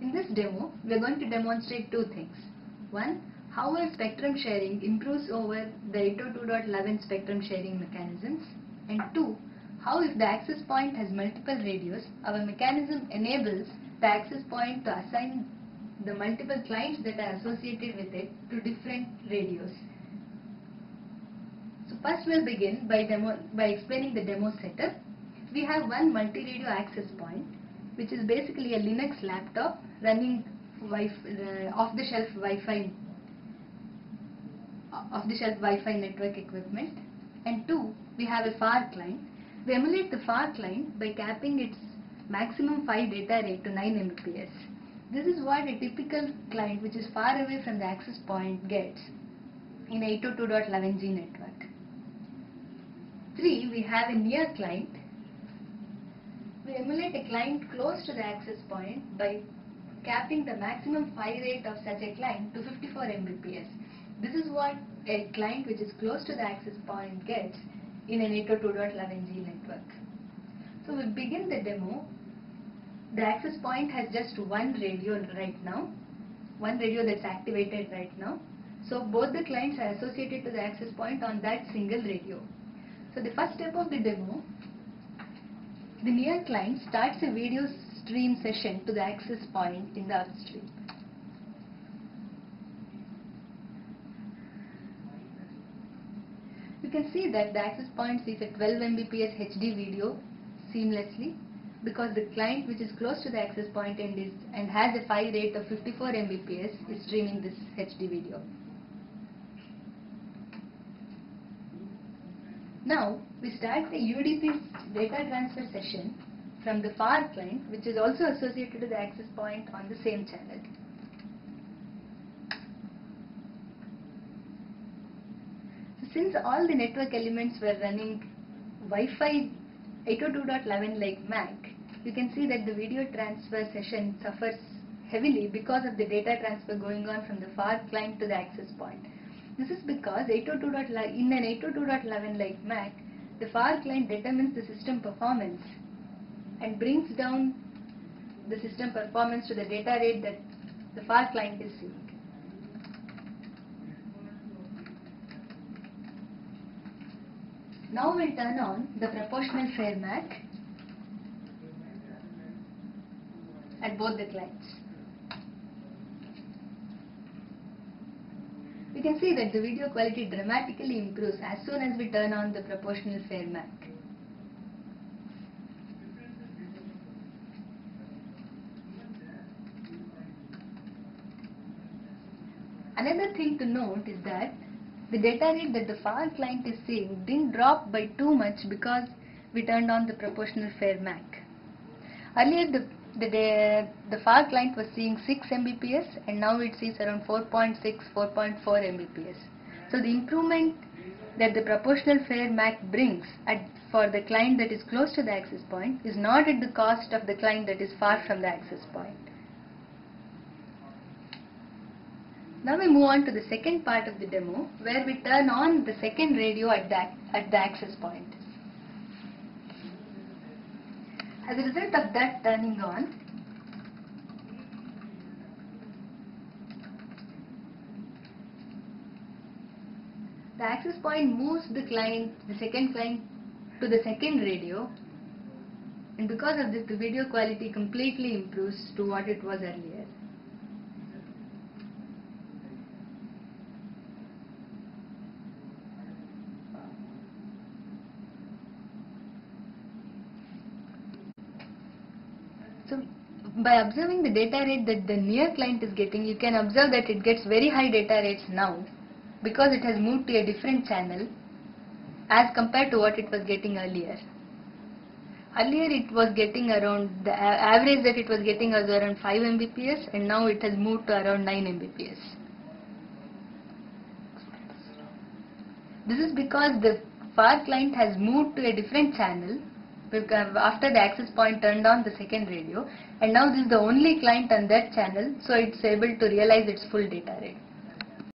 In this demo, we are going to demonstrate two things. One, how our spectrum sharing improves over the 802.11 spectrum sharing mechanisms. And two, how if the access point has multiple radios, our mechanism enables the access point to assign the multiple clients that are associated with it to different radios. So first we'll begin by explaining the demo setup. We have one multi-radio access point, which is basically a Linux laptop running off-the-shelf Wi-Fi network equipment. And two, we have a FAR client. We emulate the FAR client by capping its maximum PHY data rate to 9 Mbps. This is what a typical client which is far away from the access point gets in 802.11g network. 3. We have a near client. We emulate a client close to the access point by capping the maximum PHY rate of such a client to 54 Mbps. This is what a client which is close to the access point gets in an 802.11g network. So we begin the demo. The access point has just one radio right now, one radio that's activated right now. So both the clients are associated to the access point on that single radio. So the first step of the demo, the near client starts a video stream session to the access point in the upstream. You can see that the access point sees a 12 Mbps HD video seamlessly because the client which is close to the access point and has a PHY rate of 54 Mbps is streaming this HD video. Now we start the UDP data transfer session from the FAR client, which is also associated to the access point on the same channel. So since all the network elements were running Wi-Fi 802.11 like MAC, you can see that the video transfer session suffers heavily because of the data transfer going on from the FAR client to the access point. This is because in an 802.11 like MAC, the FAR client determines the system performance and brings down the system performance to the data rate that the FAR client is seeing. Now we'll turn on the proportional fair MAC at both the clients. We can see that the video quality dramatically improves as soon as we turn on the proportional fair MAC. Another thing to note is that the data rate that the FAR client is seeing didn't drop by too much because we turned on the proportional fair MAC. Earlier the FAR client was seeing 6 Mbps and now it sees around 4.6, 4.4 Mbps. So the improvement that the proportional fair MAC brings for the client that is close to the access point is not at the cost of the client that is far from the access point. Now we move on to the second part of the demo where we turn on the second radio at the access point. As a result of that turning on, the access point moves the second client to the second radio, and because of this the video quality completely improves to what it was earlier. So by observing the data rate that the near client is getting, you can observe that it gets very high data rates now because it has moved to a different channel as compared to what it was getting earlier. Earlier it was getting around, the average that it was getting was around 5 Mbps and now it has moved to around 9 Mbps. This is because the FAR client has moved to a different channel after the access point turned on the second radio, and now this is the only client on that channel, so it's able to realize its full data rate.